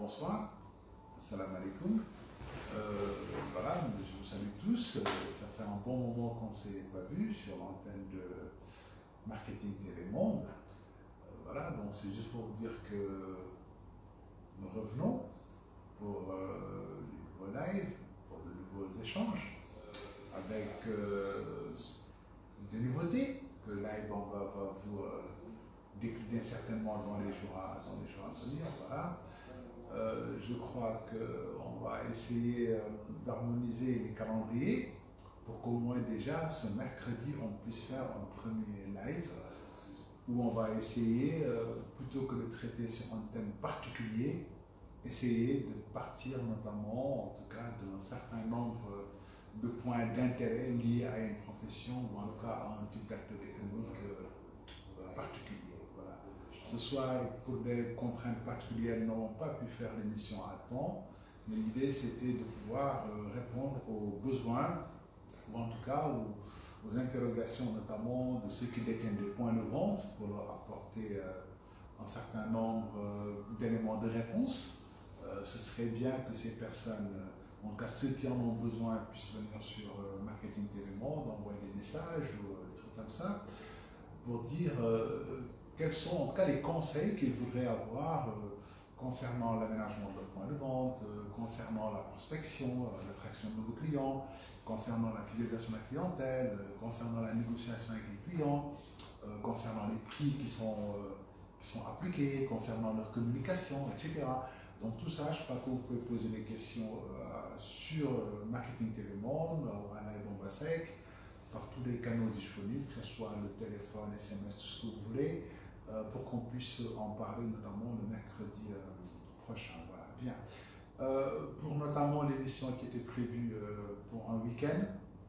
bonsoir, salam alaikum. Voilà, je vous salue tous. Ça fait un bon moment qu'on ne s'est pas vu sur l'antenne de Marketing TV Monde. Voilà, donc c'est juste pour vous dire que nous revenons pour de nouveaux lives, pour de nouveaux échanges, avec des nouveautés que live on va vous décliner certainement dans les jours à venir. Voilà. Je crois qu'on va essayer d'harmoniser les calendriers pour qu'au moins déjà ce mercredi on puisse faire un premier live où on va essayer, plutôt que de traiter sur un thème particulier, essayer de partir notamment, en tout cas, d'un certain nombre de points d'intérêt liés à une profession ou en tout cas à un type d'acteur économique particulier. Voilà. Ce soir, pour des contraintes particulières, nous n'avons pas pu faire l'émission à temps, mais l'idée c'était de pouvoir répondre aux besoins, ou en tout cas aux interrogations notamment de ceux qui détiennent des points de vente pour leur apporter un certain nombre d'éléments de réponse. Ce serait bien que ces personnes, en tout cas ceux qui en ont besoin, puissent venir sur Marketing TV Monde, envoyer des messages ou des trucs comme ça, pour dire quels sont en tout cas les conseils qu'ils voudraient avoir concernant l'aménagement de points de vente, concernant la prospection, l'attraction de nouveaux clients, concernant la fidélisation de la clientèle, concernant la négociation avec les clients, concernant les prix qui sont appliqués, concernant leur communication, etc. Donc tout ça, je crois que vous pouvez poser des questions sur Marketing TV Monde, ou à Live Bombasek, par tous les canaux disponibles, que ce soit le téléphone, SMS, tout ce que vous voulez, pour qu'on puisse en parler notamment le mercredi prochain. Voilà, bien. Pour notamment l'émission qui était prévue pour un week-end,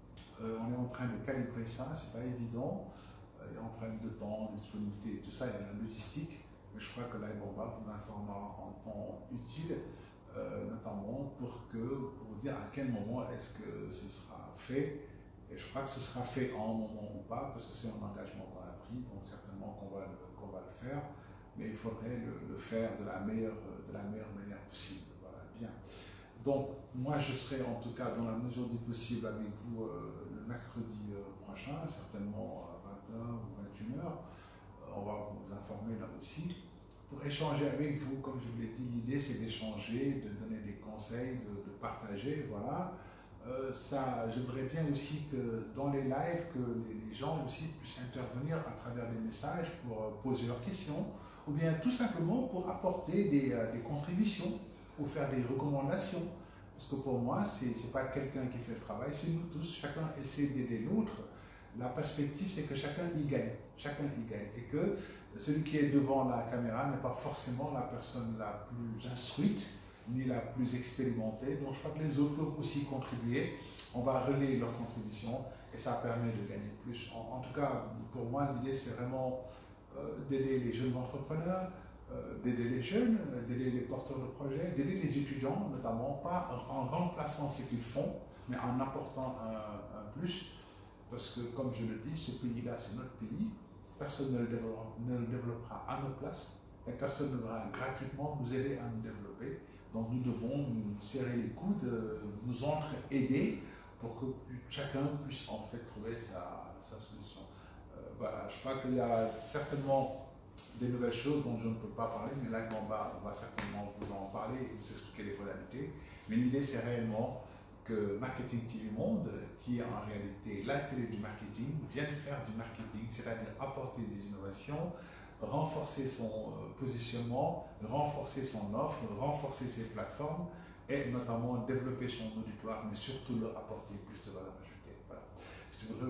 on est en train de calibrer ça, c'est pas évident. Il y a un problème de temps, de disponibilité, tout ça, il y a la logistique. Mais je crois que là, on va vous informera en temps utile, notamment pour vous dire à quel moment est-ce que ce sera fait. Et je crois que ce sera fait en un moment ou pas, parce que c'est un engagement qu'on a pris, donc certainement qu'on va le faire, mais il faudrait le faire de la meilleure manière possible. Voilà, bien. Donc, moi, je serai en tout cas dans la mesure du possible avec vous le mercredi prochain, certainement à 20h ou 21h. On va vous informer là aussi. Pour échanger avec vous, comme je vous l'ai dit, l'idée c'est d'échanger, de donner des conseils, de partager, voilà. J'aimerais bien aussi que dans les lives, que les gens aussi puissent intervenir à travers des messages pour poser leurs questions, ou bien tout simplement pour apporter des contributions, ou faire des recommandations. Parce que pour moi, ce n'est pas quelqu'un qui fait le travail, c'est nous tous, chacun essaie d'aider l'autre. La perspective, c'est que chacun y gagne, et que celui qui est devant la caméra n'est pas forcément la personne la plus instruite, ni la plus expérimentée. Donc je crois que les autres peuvent aussi contribuer. On va relayer leur contribution et ça permet de gagner plus. En tout cas, pour moi, l'idée c'est vraiment d'aider les jeunes entrepreneurs, d'aider les jeunes, d'aider les porteurs de projets, d'aider les étudiants, notamment, pas en remplaçant ce qu'ils font, mais en apportant un plus. Parce que, comme je le dis, ce pays-là, c'est notre pays. Personne ne le développera à notre place et personne ne va gratuitement nous aider à nous développer. Donc nous devons nous serrer les coudes, nous aider pour que chacun puisse en fait trouver sa solution. Voilà, je crois qu'il y a certainement des nouvelles choses dont je ne peux pas parler, mais là on va certainement vous en parler et vous expliquer les modalités. Mais l'idée c'est réellement que Marketing TV Monde, qui est en réalité la télé du marketing, vienne faire du marketing, c'est-à-dire apporter des innovations, renforcer son positionnement, renforcer son offre, renforcer ses plateformes et notamment développer son auditoire, mais surtout leur apporter plus de valeur ajoutée. Voilà. Je voudrais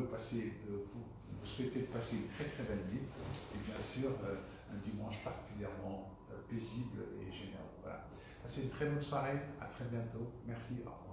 vous souhaiter de passer une très très belle nuit et bien sûr un dimanche particulièrement paisible et généreux. Voilà. Passez une très bonne soirée, à très bientôt. Merci. Au revoir.